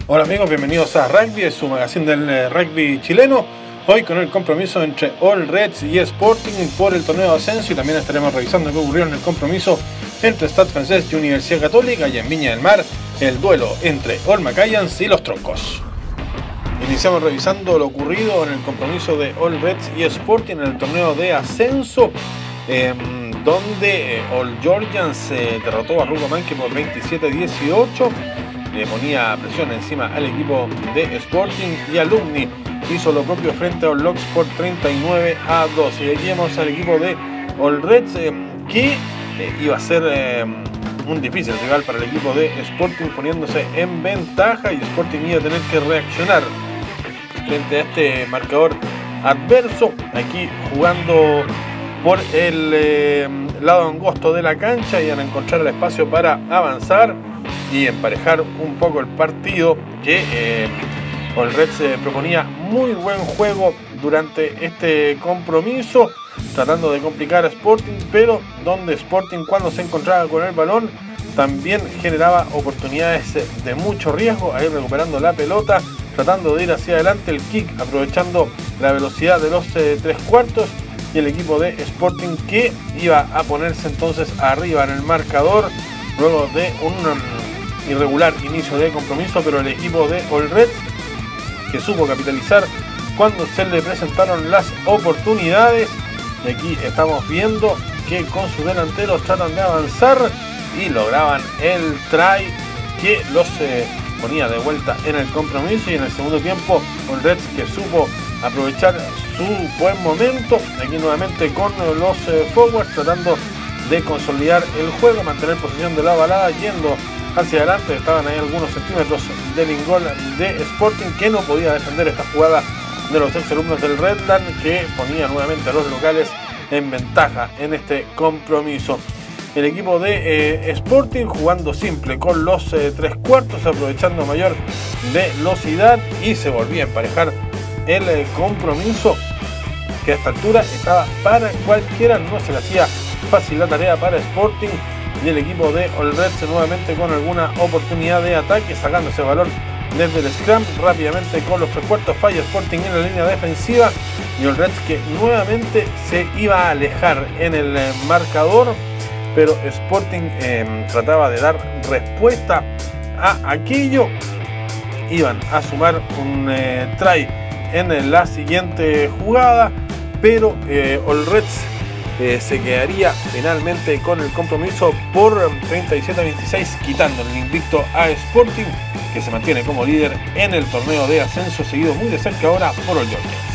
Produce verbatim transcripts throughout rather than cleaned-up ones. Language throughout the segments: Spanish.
Hola amigos, bienvenidos a Rugby, es su magazine del eh, rugby chileno. Hoy con el compromiso entre All Reds y Sporting por el torneo de ascenso, y también estaremos revisando qué ocurrió en el compromiso entre Stade Français y Universidad Católica, y en Viña del Mar el duelo entre All Macallans y los Troncos. Iniciamos revisando lo ocurrido en el compromiso de All Reds y Sporting en el torneo de ascenso, eh, donde eh, All Georgians eh, derrotó a Rugomanque por veintisiete a dieciocho. Le ponía presión encima al equipo de Sporting, y Alumni hizo lo propio frente a All Locks por treinta y nueve a doce. Y aquí vemos al equipo de All Reds eh, que eh, iba a ser eh, un difícil rival para el equipo de Sporting, poniéndose en ventaja, y Sporting iba a tener que reaccionar frente a este marcador adverso. Aquí jugando por el eh, lado angosto de la cancha, iban a encontrar el espacio para avanzar y emparejar un poco el partido, que eh, All Reds eh, proponía muy buen juego durante este compromiso, tratando de complicar a Sporting, pero donde Sporting, cuando se encontraba con el balón, también generaba oportunidades de mucho riesgo, ahí recuperando la pelota, tratando de ir hacia adelante, el kick aprovechando la velocidad de los eh, tres cuartos, y el equipo de Sporting que iba a ponerse entonces arriba en el marcador luego de un um, irregular inicio de compromiso, pero el equipo de All Reds que supo capitalizar cuando se le presentaron las oportunidades. Y aquí estamos viendo que con sus delanteros tratan de avanzar y lograban el try que los eh, ponía de vuelta en el compromiso. Y en el segundo tiempo All Reds que supo aprovechar su buen momento, aquí nuevamente con los eh, forwards tratando de consolidar el juego, mantener posesión de la balada, yendo hacia adelante. Estaban ahí algunos centímetros del ingol de Sporting, que no podía defender esta jugada de los ex alumnos del Redland, que ponía nuevamente a los locales en ventaja en este compromiso. El equipo de eh, Sporting jugando simple con los eh, tres cuartos, aprovechando mayor velocidad, y se volvía a emparejar el eh, compromiso, que a esta altura estaba para cualquiera, no se le hacía fácil la tarea para Sporting. Y el equipo de All Reds nuevamente con alguna oportunidad de ataque, sacando ese balón desde el scrum rápidamente con los tres cuartos. Falla Sporting en la línea defensiva, y All Reds que nuevamente se iba a alejar en el eh, marcador, pero Sporting eh, trataba de dar respuesta a aquello. Iban a sumar un eh, try en la siguiente jugada, pero eh, All Reds Eh, se quedaría finalmente con el compromiso por treinta y siete a veintiséis, quitando el invicto a Sporting, que se mantiene como líder en el torneo de ascenso, seguido muy de cerca ahora por All Georgians.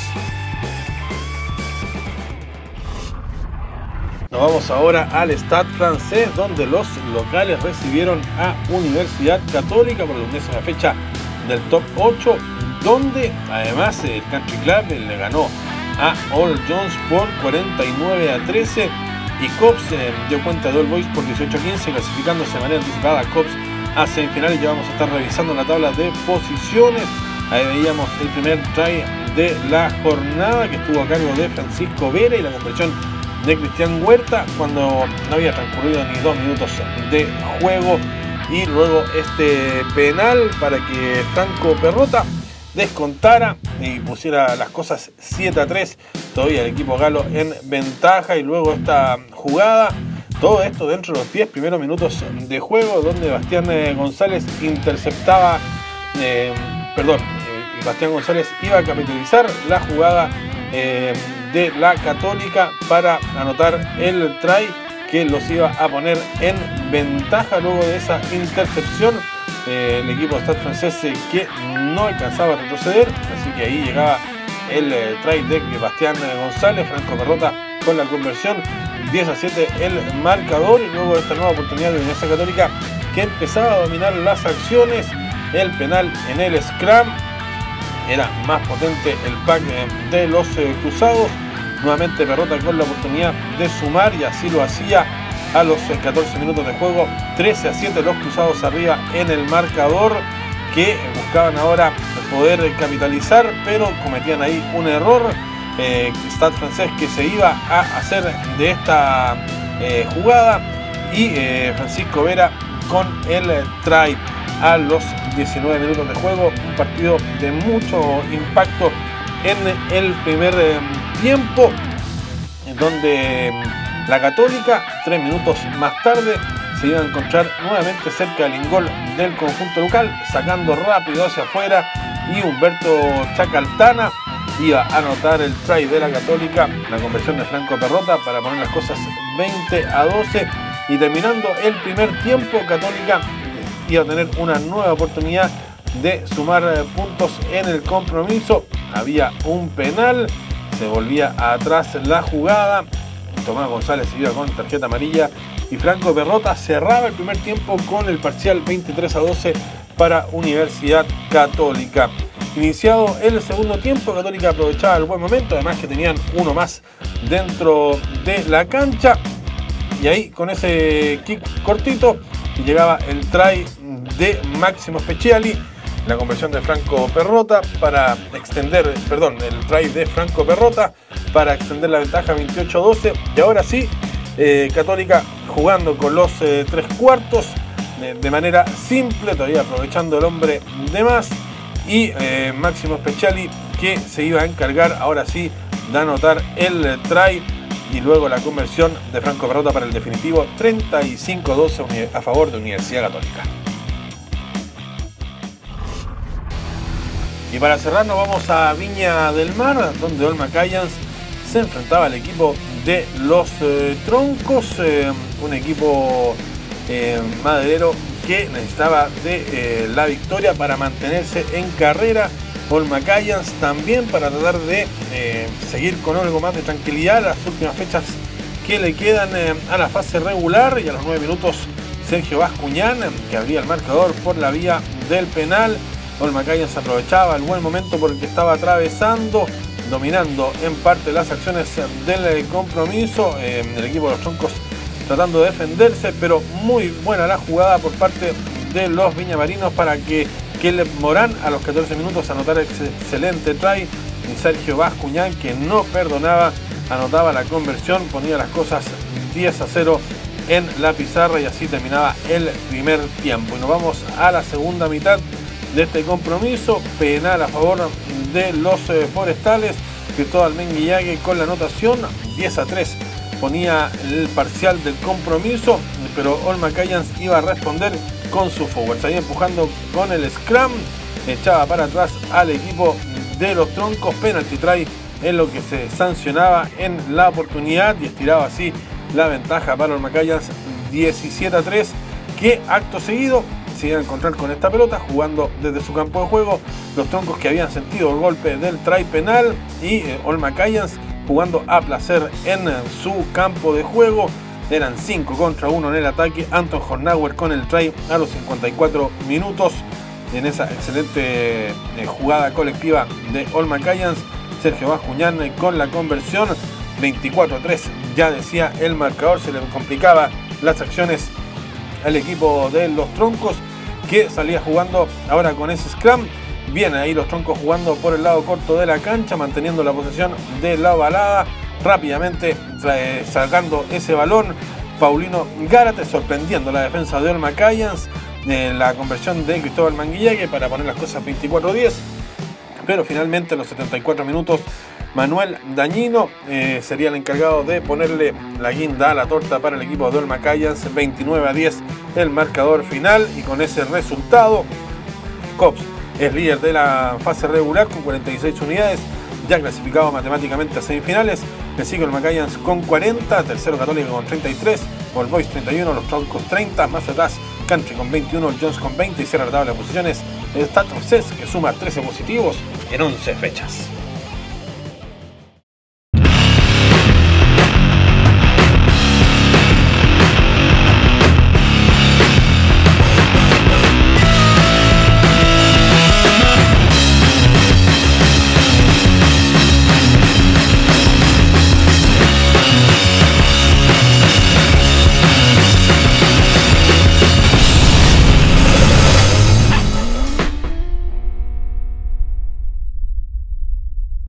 Nos vamos ahora al Stade Français, donde los locales recibieron a Universidad Católica por la undécima fecha del top ocho, donde además el Country Club le ganó a All Jones por cuarenta y nueve a trece, y Cops eh, dio cuenta de All Boys por dieciocho a quince, clasificándose de manera anticipada Cops a semifinales. Ya vamos a estar revisando la tabla de posiciones. Ahí veíamos el primer try de la jornada, que estuvo a cargo de Francisco Vera, y la conversión de Cristian Huerta cuando no había transcurrido ni dos minutos de juego, y luego este penal para que Franco Perrota descontara y pusiera las cosas siete a tres, todavía el equipo galo en ventaja. Y luego esta jugada, todo esto dentro de los diez primeros minutos de juego, donde Bastián eh, González interceptaba, eh, perdón, eh, Bastián González iba a capitalizar la jugada eh, de la Católica para anotar el try que los iba a poner en ventaja. Luego de esa intercepción, Eh, el equipo de Stade Français eh, que no alcanzaba a retroceder, así que ahí llegaba el eh, try de Bastián eh, González. Franco Perrota con la conversión, diez a siete el marcador. Y luego esta nueva oportunidad de la Universidad Católica, que empezaba a dominar las acciones, el penal en el scrum, era más potente el pack eh, de los eh, cruzados. Nuevamente Perrota con la oportunidad de sumar, y así lo hacía a los catorce minutos de juego. Trece a siete los cruzados arriba en el marcador, que buscaban ahora poder capitalizar, pero cometían ahí un error. eh, Stade Français que se iba a hacer de esta eh, jugada, y eh, Francisco Vera con el try a los diecinueve minutos de juego, un partido de mucho impacto en el primer eh, tiempo, en donde eh, la Católica, tres minutos más tarde, se iba a encontrar nuevamente cerca del ingol del conjunto local, sacando rápido hacia afuera, y Humberto Chacaltana iba a anotar el try de la Católica, la conversión de Franco Perrota para poner las cosas veinte a doce, y terminando el primer tiempo, Católica iba a tener una nueva oportunidad de sumar puntos en el compromiso. Había un penal, se volvía atrás la jugada, Tomás González se iba con tarjeta amarilla y Franco Perrota cerraba el primer tiempo con el parcial veintitrés a doce para Universidad Católica. Iniciado el segundo tiempo, Católica aprovechaba el buen momento, además que tenían uno más dentro de la cancha, y ahí con ese kick cortito llegaba el try de Máximo Speciali, la conversión de Franco Perrota para extender, perdón, el try de Franco Perrota para extender la ventaja veintiocho a doce, y ahora sí, eh, Católica jugando con los eh, tres cuartos de, de manera simple, todavía aprovechando el hombre de más, y eh, Máximo Speciali, que se iba a encargar ahora sí de anotar el try y luego la conversión de Franco Perrota para el definitivo treinta y cinco a doce a favor de Universidad Católica. Y para cerrar nos vamos a Viña del Mar, donde Olma Cayans se enfrentaba al equipo de los eh, Troncos, eh, un equipo eh, maderero que necesitaba de eh, la victoria para mantenerse en carrera. Olma Cayans también para tratar de eh, seguir con algo más de tranquilidad las últimas fechas que le quedan eh, a la fase regular, y a los nueve minutos Sergio Bascuñán, que abría el marcador por la vía del penal. Olma Cayans aprovechaba el buen momento por el que estaba atravesando, dominando en parte las acciones del compromiso, eh, el equipo de los Troncos tratando de defenderse, pero muy buena la jugada por parte de los viñamarinos para que Kelly Morán a los catorce minutos anotara excelente try, y Sergio Bascuñán, que no perdonaba, anotaba la conversión, ponía las cosas diez a cero en la pizarra, y así terminaba el primer tiempo. Y nos vamos a la segunda mitad de este compromiso, penal a favor de los eh, forestales, Cristóbal Menguillague con la anotación, diez a tres ponía el parcial del compromiso, pero Olma Cayans iba a responder con su forward, ahí empujando con el scrum, echaba para atrás al equipo de los Troncos, penalty try en lo que se sancionaba en la oportunidad, y estiraba así la ventaja para Olma Cayans diecisiete a tres, que acto seguido se iba a encontrar con esta pelota jugando desde su campo de juego los Troncos, que habían sentido el golpe del try penal, y eh, Olma Cayans jugando a placer en su campo de juego. Eran cinco contra uno en el ataque. Anton Hornauer con el try a los cincuenta y cuatro minutos en esa excelente eh, jugada colectiva de Olma Cayans. Sergio Bascuñán con la conversión, veinticuatro a tres, ya decía el marcador, se le complicaba las acciones al equipo de los Troncos, que salía jugando ahora con ese scrum. Bien ahí los Troncos jugando por el lado corto de la cancha, manteniendo la posesión de la ovalada, rápidamente trae, sacando ese balón Paulino Gárate, sorprendiendo la defensa de Olma Cayans, eh, la conversión de Cristóbal Menguillague para poner las cosas veinticuatro a diez, pero finalmente a los setenta y cuatro minutos Manuel Dañino eh, sería el encargado de ponerle la guinda a la torta para el equipo de Olma Cayans, veintinueve a diez el marcador final, y con ese resultado Cops es líder de la fase regular con cuarenta y seis unidades, ya clasificado matemáticamente a semifinales. Le sigue Olma Cayans con cuarenta, tercero Católica con treinta y tres, All Boys treinta y uno, los Troncos treinta, más atrás Country con veintiuno, el Jones con veinte, y cierra la tabla de posiciones el Stade Francés, que suma trece positivos en once fechas.